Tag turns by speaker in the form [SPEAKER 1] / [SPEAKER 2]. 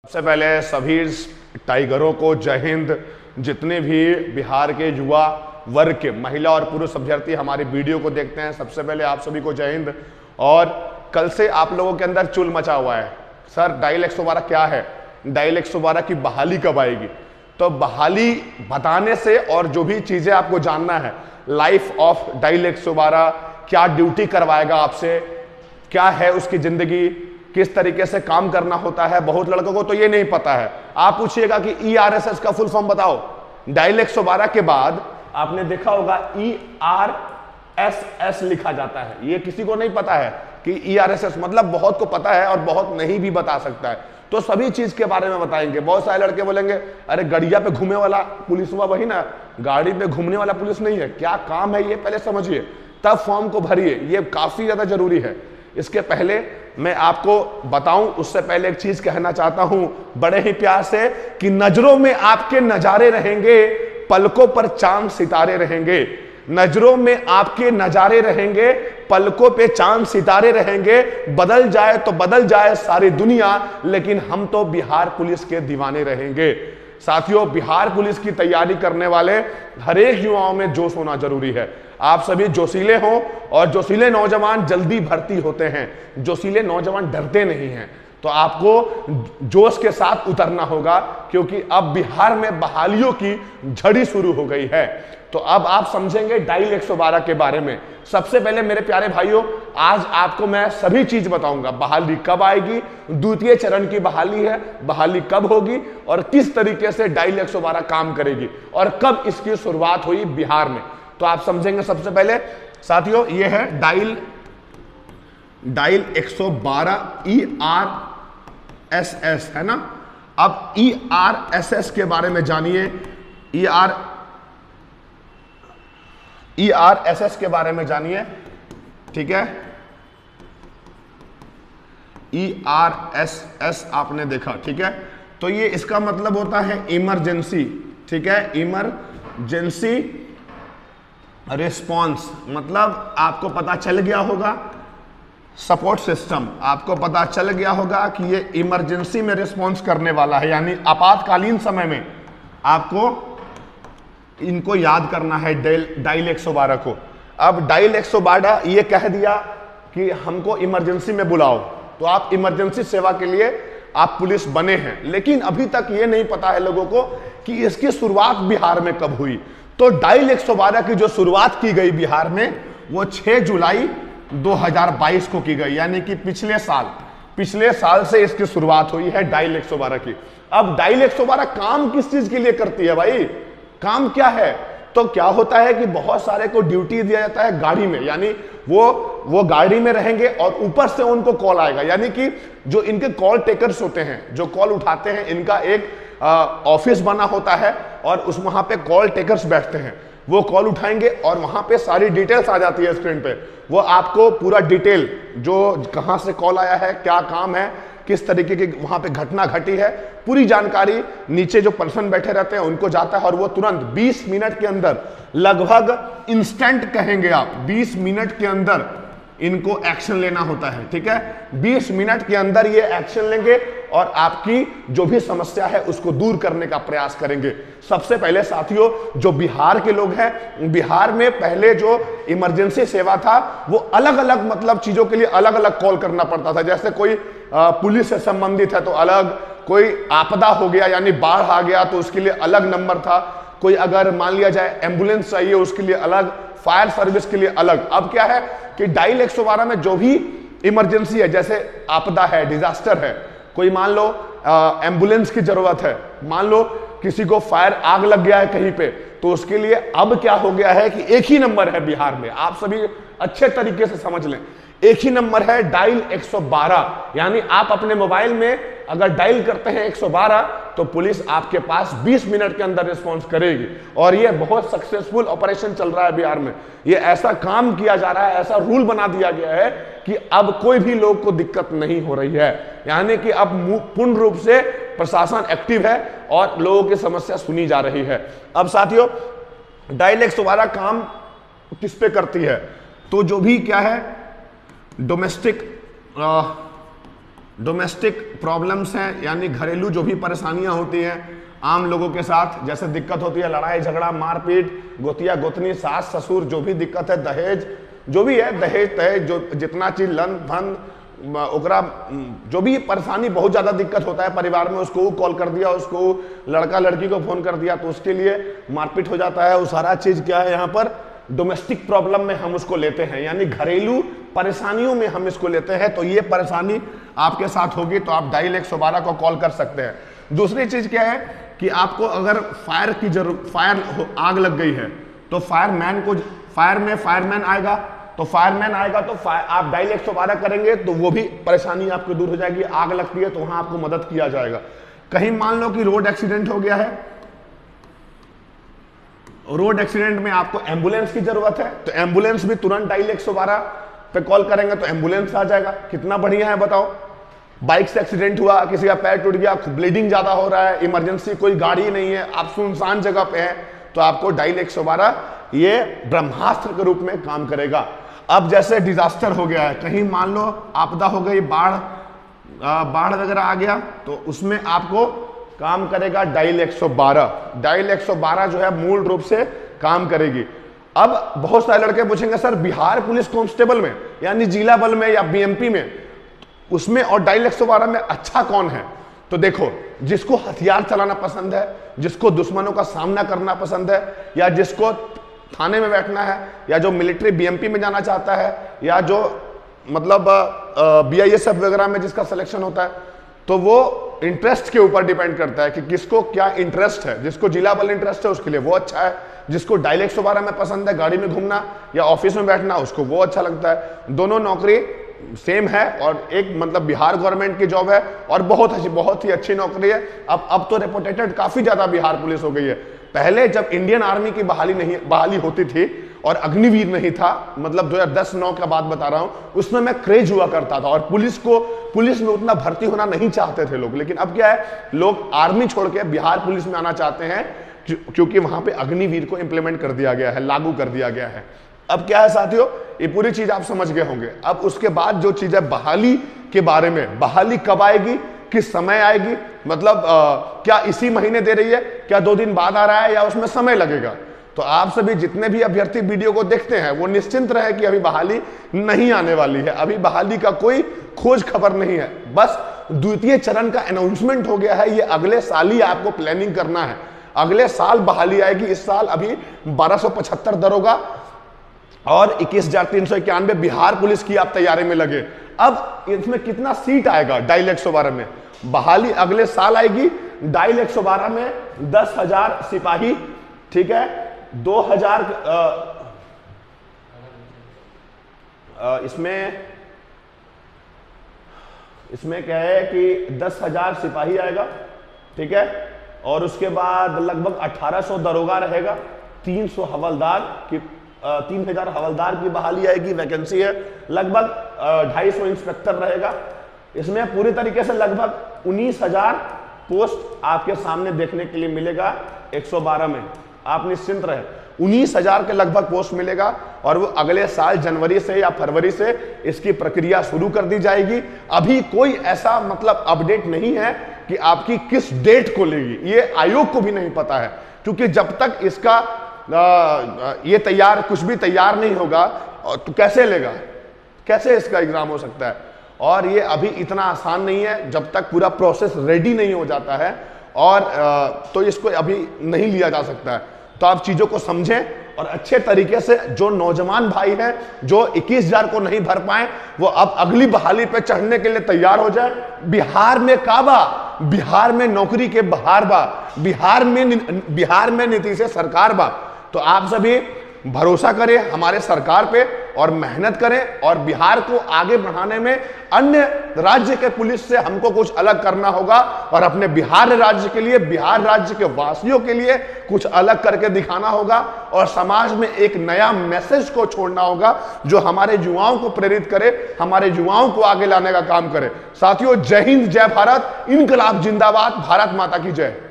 [SPEAKER 1] सबसे पहले सभी टाइगरों को जय हिंद। जितने भी बिहार के युवा वर्ग के महिला और पुरुष अभ्यर्थी हमारी वीडियो को देखते हैं, सबसे पहले आप सभी को जय हिंद। और कल से आप लोगों के अंदर चुल मचा हुआ है, सर डायल 112 क्या है, डायल 112 की बहाली कब आएगी। तो बहाली बताने से और जो भी चीजें आपको जानना है, लाइफ ऑफ डायल 112, क्या ड्यूटी करवाएगा आपसे, क्या है उसकी जिंदगी, किस तरीके से काम करना होता है, बहुत लड़कों को तो ये नहीं पता है। आप पूछिएगा कि ERSS का फुल फॉर्म बताओ, डायल 112 के बाद आपने देखा होगा ERSS लिखा जाता है, ये किसी को नहीं पता है कि ERSS मतलब, बहुत को पता है और बहुत नहीं भी बता सकता है। तो सभी चीज के बारे में बताएंगे। बहुत सारे लड़के बोलेंगे अरे गड़िया पे घूमने वाला पुलिस हुआ, वही ना, गाड़ी पे घूमने वाला पुलिस नहीं है, क्या काम है ये पहले समझिए, तब फॉर्म को भरिए, ये काफी ज्यादा जरूरी है। इसके पहले मैं आपको बताऊं, उससे पहले एक चीज कहना चाहता हूं बड़े ही प्यार से, कि नजरों में आपके नजारे रहेंगे, पलकों पर चांद सितारे रहेंगे। नजरों में आपके नजारे रहेंगे, पलकों पे चांद सितारे रहेंगे। बदल जाए तो बदल जाए सारी दुनिया, लेकिन हम तो बिहार पुलिस के दीवाने रहेंगे। साथियों, बिहार पुलिस की तैयारी करने वाले हर एक युवाओं में जोश होना जरूरी है। आप सभी जोशीले हो, और जोशीले नौजवान जल्दी भर्ती होते हैं, जोशीले नौजवान डरते नहीं हैं। तो आपको जोश के साथ उतरना होगा, क्योंकि अब बिहार में बहालियों की झड़ी शुरू हो गई है। तो अब आप समझेंगे डायल 112 के बारे में। सबसे पहले मेरे प्यारे भाइयों, आज आपको मैं सभी चीज बताऊंगा, बहाली कब आएगी, द्वितीय चरण की बहाली है, बहाली कब होगी, और किस तरीके से डायल 112 काम करेगी, और कब इसकी शुरुआत हुई बिहार में, तो आप समझेंगे। सबसे पहले साथियों, ये है डायल 112 ERSS है ना। अब ERSS के बारे में जानिए, ERSS के बारे में जानिए, ठीक है। ERSS आपने देखा, ठीक है। तो ये इसका मतलब होता है इमरजेंसी, ठीक है, इमरजेंसी रिस्पॉन्स। मतलब आपको पता चल गया होगा, सपोर्ट सिस्टम, आपको पता चल गया होगा कि ये इमरजेंसी में रिस्पॉन्स करने वाला है, यानी आपातकालीन समय में आपको इनको याद करना है, डायल 112 को। अब डायल 112 ये कह दिया कि हमको इमरजेंसी में बुलाओ, तो आप इमरजेंसी सेवा के लिए आप पुलिस बने हैं। लेकिन अभी तक ये नहीं पता है लोगों को कि इसकी शुरुआत बिहार में कब हुई। तो डायल 112 की जो शुरुआत की गई बिहार में, वो 6 जुलाई 2022 को की गई, यानी कि पिछले साल से इसकी शुरुआत हुई है डायल 112 की। अब डायल 112 काम किस चीज के लिए करती है भाई, काम क्या है? तो क्या होता है कि बहुत सारे को ड्यूटी दिया जाता है गाड़ी में, यानी वो गाड़ी में रहेंगे और ऊपर से उनको कॉल आएगा, यानी कि जो इनके कॉल टेकर्स होते हैं, जो कॉल उठाते हैं, इनका एक ऑफिस बना होता है, और उस वहां पे कॉल टेकर्स बैठते हैं, वो कॉल उठाएंगे और वहां पे सारी डिटेल्स आ जाती है स्क्रीन पे। वो आपको पूरा डिटेल, जो कहां से कॉल आया है, क्या काम है, किस तरीके की वहां पे घटना घटी है, पूरी जानकारी नीचे जो पर्सन बैठे रहते हैं उनको जाता है, और वो तुरंत 20 मिनट के अंदर, लगभग इंस्टेंट कहेंगे आप, 20 मिनट के अंदर इनको एक्शन लेना होता है, ठीक है। 20 मिनट के अंदर ये एक्शन लेंगे और आपकी जो भी समस्या है उसको दूर करने का प्रयास करेंगे। सबसे पहले साथियों, जो बिहार के लोग हैं, बिहार में पहले जो इमरजेंसी सेवा था, वो अलग अलग मतलब चीजों के लिए अलग अलग कॉल करना पड़ता था। जैसे कोई पुलिस से संबंधित है तो अलग, कोई आपदा हो गया यानी बाढ़ आ गया तो उसके लिए अलग नंबर था, कोई अगर मान लिया जाए एम्बुलेंस चाहिए उसके लिए अलग, फायर सर्विस के लिए अलग। अब क्या है कि डायल 112 में जो भी इमरजेंसी है, जैसे आपदा है, डिजास्टर है, कोई मान लो एम्बुलेंस की जरूरत है, मान लो किसी को फायर आग लग गया है कहीं पे, तो उसके लिए अब क्या हो गया है कि एक ही नंबर है बिहार में, आप सभी अच्छे तरीके से समझ लें, एक ही नंबर है डायल 112। यानी आप अपने मोबाइल में अगर डायल करते हैं 112, तो पुलिस आपके पास 20 मिनट के अंदर रिस्पॉन्स करेगी। और ये बहुत सक्सेसफुल ऑपरेशन चल रहा है बिहार में, ये ऐसा काम किया जा रहा है, ऐसा रूल बना दिया गया है कि अब कोई भी लोग को दिक्कत नहीं हो रही है, यानी कि अब पूर्ण रूप से प्रशासन एक्टिव है और लोगों की समस्या सुनी जा रही है। अब साथियों, डायल 112 काम किस पे करती है, तो जो भी क्या है, डोमेस्टिक डोमेस्टिक प्रॉब्लम्स हैं, यानी घरेलू जो भी परेशानियां होती हैं आम लोगों के साथ, जैसे दिक्कत होती है लड़ाई झगड़ा मारपीट, गोतिया गोतनी, सास ससुर, जो भी दिक्कत है, दहेज जो भी है, दहेज तहेज जो जितना चीज लन धन ओकरा जो भी परेशानी, बहुत ज्यादा दिक्कत होता है परिवार में, उसको कॉल कर दिया, उसको लड़का लड़की को फोन कर दिया तो उसके लिए मारपीट हो जाता है। वो सारा चीज क्या है यहाँ पर डोमेस्टिक प्रॉब्लम में हम उसको लेते हैं, यानी घरेलू परेशानियों में हम इसको लेते हैं। तो ये परेशानी आपके साथ होगी तो आप डायल 112 को कॉल कर सकते हैं। दूसरी चीज क्या है कि आपको अगर फायर की जरूरत, आग लग गई है तो फायरमैन आएगा, तो आप डायल 112 करेंगे तो वो भी परेशानी आपको दूर हो जाएगी। आग लगती है तो वहां आपको मदद किया जाएगा। कहीं मान लो कि रोड एक्सीडेंट हो गया है, रोड एक्सीडेंट में आपको एम्बुलेंस की जरूरत है तो एम्बुलेंस भी तुरंत डायल 112 पे कॉल करेंगे तो एम्बुलेंस आ जाएगा। कितना बढ़िया है बताओ। बाइक से एक्सीडेंट हुआ, किसी का पैर टूट गया, ब्लीडिंग ज्यादा हो रहा है, इमरजेंसी, कोई गाड़ी नहीं है, आप सुनसान जगह पे हैं, तो आपको डायल 112 ये ब्रह्मास्त्र के रूप में काम करेगा। अब जैसे डिजास्टर हो गया है, कहीं मान लो आपदा हो गई, बाढ़ वगैरह आ गया, तो उसमें आपको काम करेगा डायल 112। डायल 112 जो है मूल रूप से काम करेगी। अब बहुत सारे लड़के पूछेंगे सर बिहार पुलिस कांस्टेबल में यानी जिला बल में या बीएमपी में, उसमें और डायल 112 में अच्छा कौन है? तो देखो, जिसको हथियार चलाना पसंद है, जिसको दुश्मनों का सामना करना पसंद है, या जिसको थाने में बैठना है, या जो मिलिट्री बीएमपी में जाना चाहता है, या जो मतलब बीआईएसएफ वगैरह में जिसका सिलेक्शन होता है, तो वो इंटरेस्ट के ऊपर डिपेंड करता है कि किसको क्या इंटरेस्ट है। जिसको जिला बल इंटरेस्ट है उसके लिए वो अच्छा है, जिसको डायल 112 में पसंद है गाड़ी में घूमना या ऑफिस में बैठना उसको वो अच्छा लगता है। दोनों नौकरी सेम है और एक मतलब बिहार गवर्नमेंट की जॉब है और बहुत ही अच्छी नौकरी है। अब तो रेपुटेटेड काफी ज्यादा बिहार पुलिस हो गई है। पहले जब इंडियन आर्मी की बहाली होती थी और अग्निवीर नहीं था, मतलब 2010-9 का बात बता रहा हूं, उसमें मैं क्रेज हुआ करता था और पुलिस में उतना भर्ती होना नहीं चाहते थे लोग। लेकिन अब क्या है, लोग आर्मी छोड़ के बिहार पुलिस में आना चाहते हैं क्योंकि वहां पे अग्निवीर को इंप्लीमेंट कर दिया गया है, लागू कर दिया गया है। अब क्या है साथियों, ये पूरी चीज आप समझ गए होंगे। अब उसके बाद जो चीज है बहाली के बारे में, बहाली कब आएगी, किस समय आएगी, मतलब क्या इसी महीने दे रही है, क्या 2 दिन बाद आ रहा है, या उसमें समय लगेगा। तो आप सभी जितने भी अभ्यर्थी वीडियो को देखते हैं वो निश्चिंत रहे कि अभी बहाली नहीं आने वाली है। अभी बहाली का कोई खोज खबर नहीं है, बस द्वितीय चरण का अनाउंसमेंट हो गया है। ये अगले साल ही आपको प्लानिंग करना है, अगले साल बहाली आएगी। इस साल अभी 1275 दरोगा और 21,391 बिहार पुलिस की आप तैयारी में लगे। अब इसमें कितना सीट आएगा डायल 112 में? बहाली अगले साल आएगी। डायल 112 में 10,000 सिपाही, ठीक है, 2,000 इसमें क्या है कि 10,000 सिपाही आएगा, ठीक है, और उसके बाद लगभग 1,800 दरोगा रहेगा, 300 हवलदार की 3,000 हवलदार की बहाली आएगी, वैकेंसी है। लगभग 250 इंस्पेक्टर रहेगा। इसमें पूरी तरीके से लगभग 19,000 पोस्ट आपके सामने देखने के लिए मिलेगा 112 में। आप निश्चिंत रहे, 19,000 के लगभग पोस्ट मिलेगा और वो अगले साल जनवरी से या फरवरी से इसकी प्रक्रिया शुरू कर दी जाएगी। अभी कोई ऐसा मतलब अपडेट नहीं है कि आपकी किस डेट को लेगी, ये आयोग को भी नहीं पता है, क्योंकि जब तक इसका ये कुछ भी तैयार नहीं होगा तो कैसे लेगा, कैसे इसका एग्जाम हो सकता है। और ये अभी इतना आसान नहीं है, जब तक पूरा प्रोसेस रेडी नहीं हो जाता है और तो इसको अभी नहीं लिया जा सकता है। तो आप चीजों को समझें और अच्छे तरीके से, जो नौजवान भाई हैं जो 21,000 को नहीं भर पाए, वो अब अगली बहाली पे चढ़ने के लिए तैयार हो जाए। बिहार में काबा, बिहार में नौकरी के बहार बा, बिहार में नीतीश सरकार बा। तो आप सभी भरोसा करें हमारे सरकार पे और मेहनत करें, और बिहार को आगे बढ़ाने में अन्य राज्य के पुलिस से हमको कुछ अलग करना होगा और अपने बिहार राज्य के लिए, बिहार राज्य के वासियों के लिए कुछ अलग करके दिखाना होगा और समाज में एक नया मैसेज को छोड़ना होगा जो हमारे युवाओं को प्रेरित करे, हमारे युवाओं को आगे लाने का काम करे। साथियों, जय हिंद, जय भारत, इनकलाब जिंदाबाद, भारत माता की जय।